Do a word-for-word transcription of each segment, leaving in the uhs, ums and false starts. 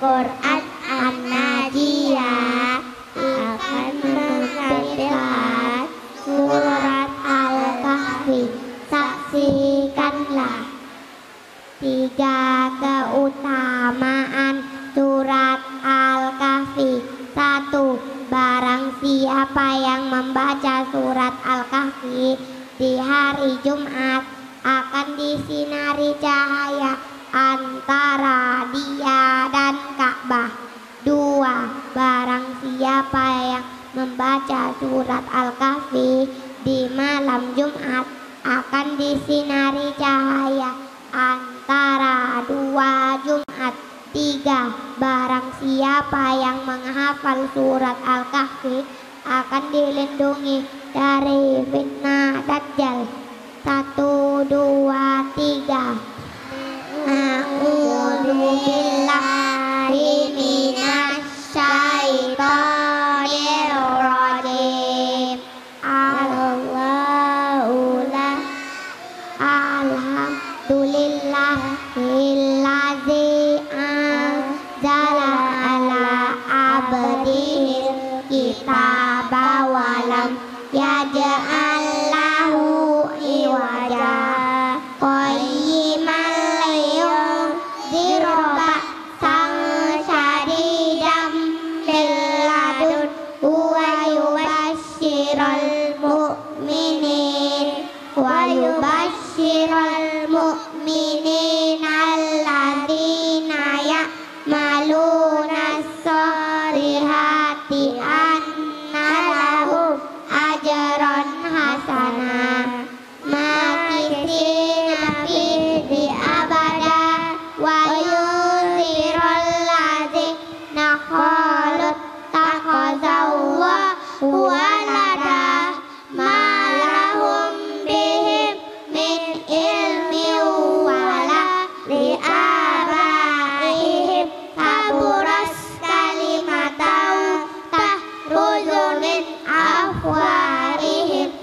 Quran An-Najiyah akan menampilkan surat Al-Kahfi. Saksikanlah tiga keutamaan surat Al-Kahfi. Satu, barang siapa yang membaca surat Al-Kahfi di hari Jumat akan disinari cahaya antara dia dan Ka'bah. Dua, barang siapa yang membaca surat Al-Kahfi di malam Jumat akan disinari cahaya antara dua Jumat. Tiga, barang siapa yang menghafal surat Al-Kahfi akan dilindungi dari fitnah Dajjal. Satu, dua, tiga. A'udzu billahi minasy syaithanir rajim. Allahu la alhamdulillahillazi anzala ala abdihil kitaba wa lam yaj'al lahu iwaja qayyiman liyunzira ba'san syadidan min ladun wa yubashshiral mu'minin wa yubashshiral mu'minin alladzina ya'maluna as-solihati anna lahum ajran hasanah makisina fihi abada wa yunzirul ladzina qalu takhazallahu walada ma lahum bihim min ilmin wala li'abaihim kaburas kalimatan tahruju min afwarihim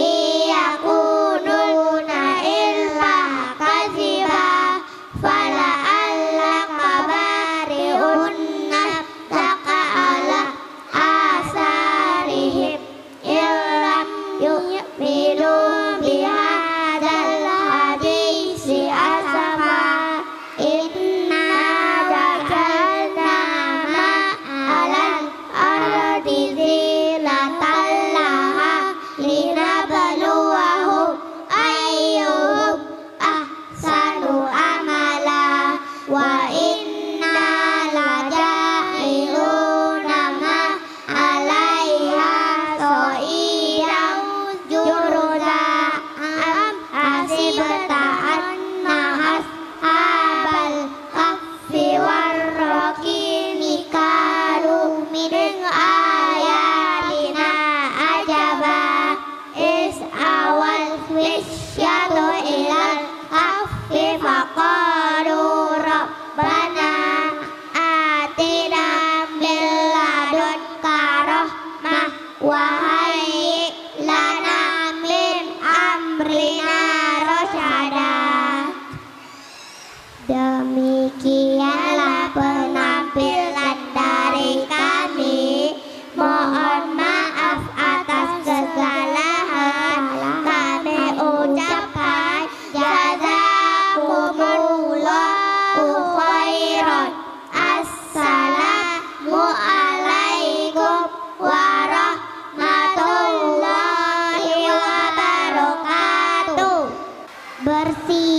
iyakununa illa kaziba fala'allaka bari'un nafsaka ala asarihim illam yu'minu bihadzal hadisi asafa inna ja'alna ma'alal ardi zinatan laha linabluwahum ayyuhum ahsanu amala wa inna laja'iluna ma'alaiha sa'idan juruza am hasibta anna ashabal kahfi warraqimi kanu min ayatina ajaba is awal fisyatu ilal kahfi faqalu rabbana atina min ladunka rahmah wa hayyi lana min amrina rasyada. Demikianlah penampilan dari kami. Mohon maaf atas kesalahan. Kami ucapkan jazakumullahu khairan. Assalamualaikum warahmatullahi wabarakatuh. Bersih